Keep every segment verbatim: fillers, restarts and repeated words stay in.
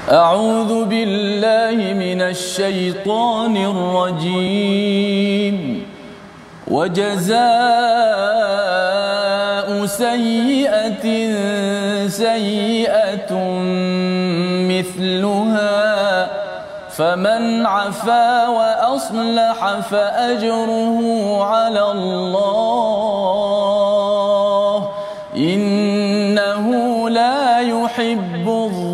أعوذ بالله من الشيطان الرجيم. وجزاء سيئة سيئة مثلها فمن عفا وأصلح فأجره على الله إنه لا يحب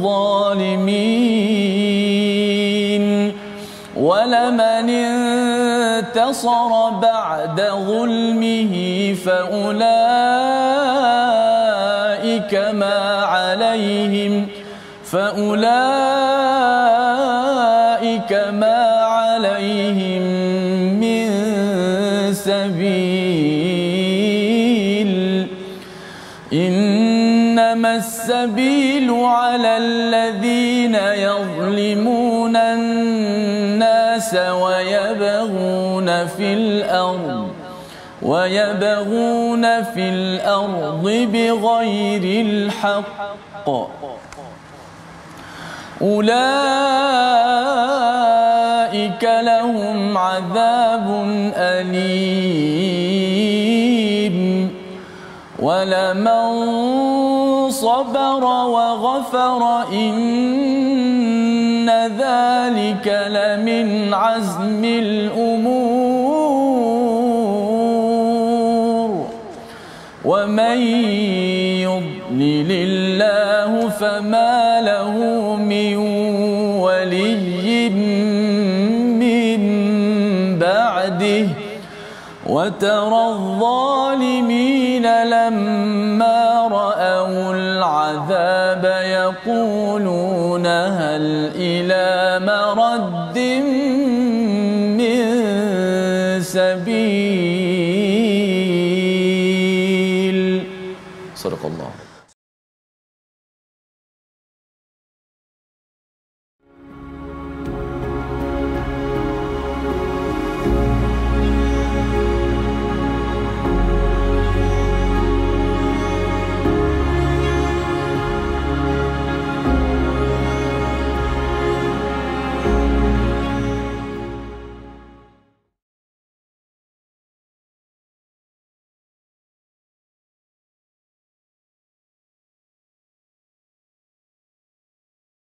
الظالمين. ولمن انتصر بعد ظلمه فأولئك ما عليهم فأولئك ما عليهم من سبيل إنما السبيل على الذين يظلمون الناس ويبغون في الأرض ويبغون في الأرض بغير الحق أولئك لهم عذاب أليم. ولمن صبر وغفر إن ذلك لمن عزم الأمور. ومن يضلل الله فما له من ولي من بعده وترى الظالمين لما رأوا العذاب يقولون هل إلى مرد من سبيل. صدق الله.